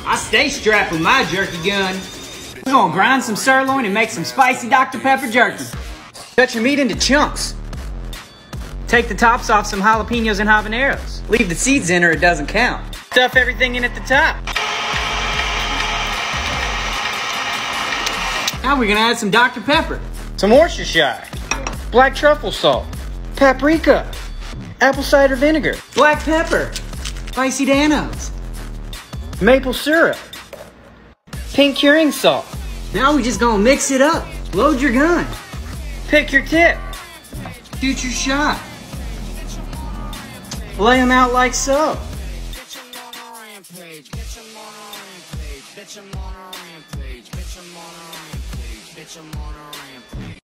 I stay strapped with my jerky gun. We're gonna grind some sirloin and make some spicy Dr. Pepper jerky. Cut your meat into chunks. Take the tops off some jalapenos and habaneros. Leave the seeds in or it doesn't count. Stuff everything in at the top. Now we're gonna add some Dr. Pepper, some Worcestershire, black truffle salt, paprika, apple cider vinegar, black pepper, spicy Danos, maple syrup, pink curing salt. Now we just gonna mix it up. Load your gun. Pick your tip. Shoot your shot. Lay them out like so.